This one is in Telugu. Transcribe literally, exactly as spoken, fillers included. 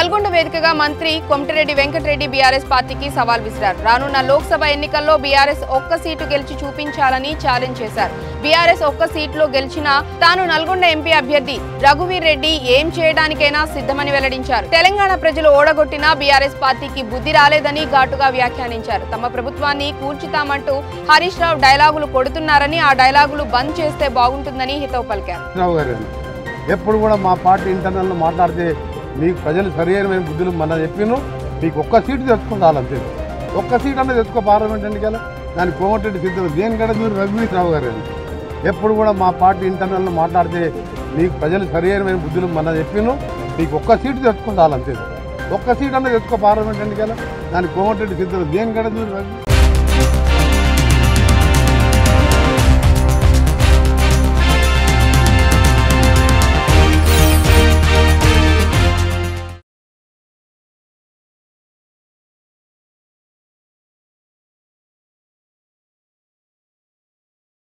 నల్గొండ వేదికగా మంత్రి కోమటిరెడ్డి వెంకటరెడ్డి బీఆర్ఎస్ పార్టీకి సవాల్ విసిరారు. రానున్న లోక్సభ ఎన్నికల్లో బీఆర్ఎస్ ఒక్క సీటు గెలిచి చూపించాలని ఛాలెంజ్ చేశారు. బీఆర్ఎస్ ఒక్క సీటులో గెలిచినా తాను నల్గొండ ఎంపీ అభ్యర్థి రఘువీర్ రెడ్డి ఏం చేయడానికైనా సిద్ధమని వెల్లడించారు. తెలంగాణ ప్రజలు ఓడగొట్టినా బీఆర్ఎస్ పార్టీకి బుద్ధి రాలేదని ఘాటుగా వ్యాఖ్యానించారు. తమ ప్రభుత్వాన్ని కూల్చుతామంటూ హరీష్ రావు డైలాగులు కొడుతున్నారని, ఆ డైలాగులు బంద్ చేస్తే బాగుంటుందని హితవు పలికారు. ఎప్పుడు కూడా మా పార్టీ ఇంటర్నల్ మాట్లాడితే మీకు ప్రజలు సరైన బుద్ధులు మన చెప్పిను, మీకు ఒక్క సీటు తెచ్చుకోవాలంతే. ఒక్క సీట్ అన్నది తెచ్చుకో పార్లమెంట్ ఎన్నికల దానికి కోమటిరెడ్డి సిద్ధం దేనికంటే మీరు రఘువీర్ రావు గారు ఎప్పుడు కూడా మా పార్టీ ఇంటర్నల్ మాట్లాడితే మీకు ప్రజలు సరైన బుద్ధులు మన చెప్పిను, మీకు ఒక్క సీటు తెచ్చుకోవాలంతే. ఒక్క సీట్ అన్నది తెచ్చుకో పార్లమెంట్ ఎన్నికల దానికి కోమటిరెడ్డి సిద్ధం దేనికంటే మీరు